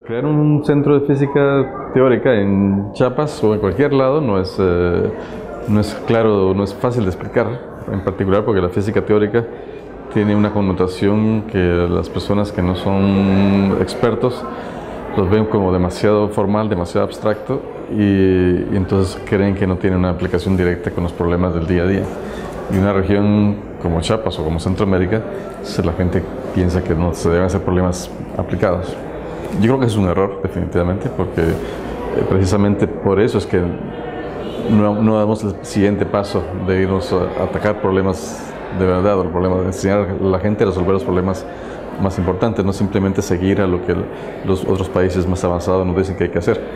Crear un centro de física teórica en Chiapas o en cualquier lado no es claro, no es fácil de explicar, en particular porque la física teórica tiene una connotación que las personas que no son expertos los ven como demasiado formal, demasiado abstracto y entonces creen que no tiene una aplicación directa con los problemas del día a día. Y una región como Chiapas o como Centroamérica, la gente piensa que no se deben hacer problemas aplicados. Yo creo que es un error, definitivamente, porque precisamente por eso es que no damos el siguiente paso de irnos a atacar problemas de verdad, o problemas, de enseñar a la gente a resolver los problemas más importantes, no simplemente seguir a lo que los otros países más avanzados nos dicen que hay que hacer.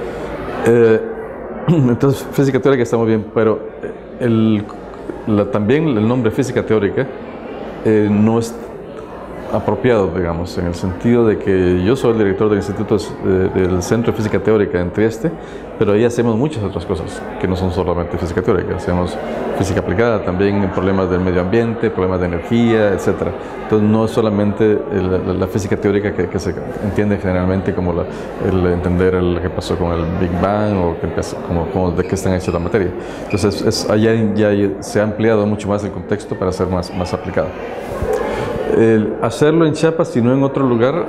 Entonces, física teórica está muy bien, pero también el nombre física teórica no es apropiado, digamos, en el sentido de que yo soy el director del Instituto del Centro de Física Teórica en Trieste, pero ahí hacemos muchas otras cosas que no son solamente física teórica. Hacemos física aplicada también, problemas del medio ambiente, problemas de energía, etc. Entonces no es solamente la física teórica que se entiende generalmente como el entender lo que pasó con el Big Bang o como de qué están hechas la materia. Entonces allá ya se ha ampliado mucho más el contexto para ser más aplicado. Hacerlo en Chiapas y no en otro lugar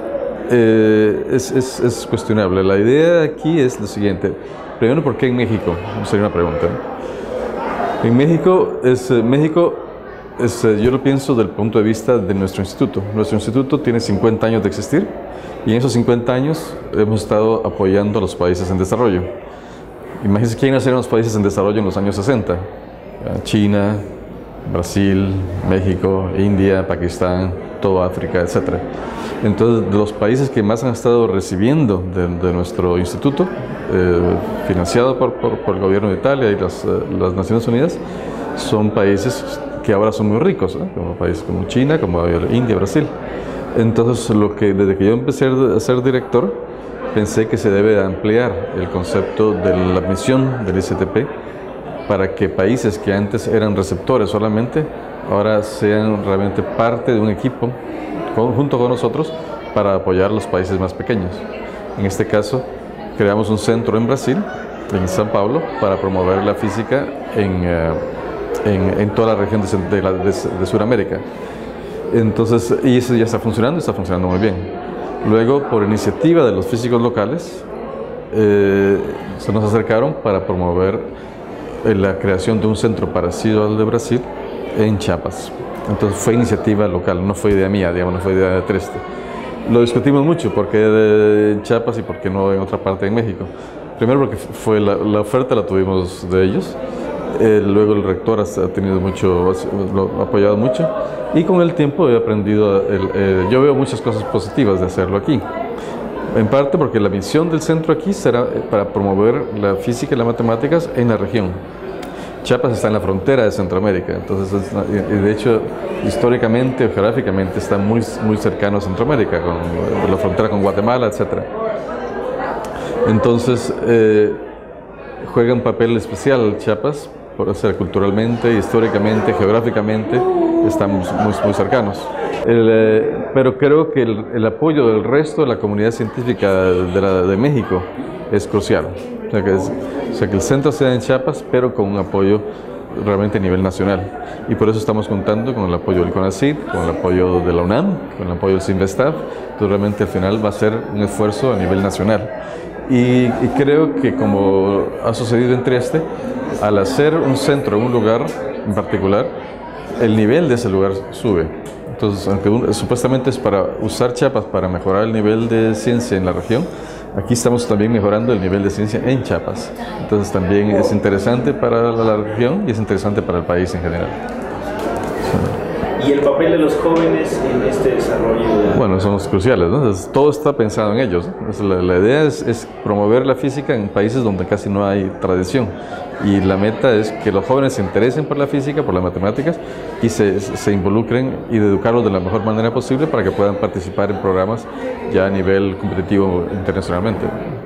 es cuestionable. La idea aquí es lo siguiente. Primero, ¿por qué en México? Sería una pregunta, ¿no? En México, yo lo pienso desde el punto de vista de nuestro instituto. Nuestro instituto tiene 50 años de existir y en esos 50 años hemos estado apoyando a los países en desarrollo. Imagínense quiénes eran los países en desarrollo en los años 60. China, Brasil, México, India, Pakistán, toda África, etc. Entonces, los países que más han estado recibiendo de nuestro instituto, financiado por el gobierno de Italia y las Naciones Unidas, son países que ahora son muy ricos, ¿eh? Como países como China, como India, Brasil. Entonces, desde que yo empecé a ser director, pensé que se debe ampliar el concepto de la misión del ICTP para que países que antes eran receptores solamente, ahora sean realmente parte de un equipo junto con nosotros para apoyar a los países más pequeños. En este caso, creamos un centro en Brasil, en São Paulo, para promover la física en toda la región de Sudamérica. Entonces, y eso ya está funcionando muy bien. Luego, por iniciativa de los físicos locales, se nos acercaron para promover la creación de un centro parecido al de Brasil en Chiapas. Entonces fue iniciativa local, no fue idea mía, digamos, no fue idea de Trieste. Lo discutimos mucho, ¿por qué en Chiapas y por qué no en otra parte en México? Primero porque fue la oferta la tuvimos de ellos, luego el rector lo ha apoyado mucho y con el tiempo he aprendido, yo veo muchas cosas positivas de hacerlo aquí. En parte porque la misión del centro aquí será para promover la física y las matemáticas en la región. Chiapas está en la frontera de Centroamérica, entonces de hecho históricamente o geográficamente está muy cercano a Centroamérica, con la frontera con Guatemala, etc. Entonces juega un papel especial Chiapas, por ser culturalmente, históricamente, geográficamente estamos muy cercanos. Pero creo que el apoyo del resto de la comunidad científica de México es crucial. O sea que el centro sea en Chiapas, pero con un apoyo realmente a nivel nacional. Y por eso estamos contando con el apoyo del CONACYT, con el apoyo de la UNAM, con el apoyo del CINVESTAF. Entonces realmente al final va a ser un esfuerzo a nivel nacional. Y creo que como ha sucedido en Trieste, al hacer un centro en un lugar en particular, el nivel de ese lugar sube. Entonces, aunque supuestamente es para usar Chiapas para mejorar el nivel de ciencia en la región, aquí estamos también mejorando el nivel de ciencia en Chiapas. Entonces también es interesante para la región y es interesante para el país en general. ¿Y el papel de los jóvenes en este desarrollo? Bueno, son los cruciales, ¿no? Entonces, todo está pensado en ellos, ¿no? La idea es promover la física en países donde casi no hay tradición. Y la meta es que los jóvenes se interesen por la física, por las matemáticas y se involucren y de educarlos de la mejor manera posible para que puedan participar en programas ya a nivel competitivo internacionalmente.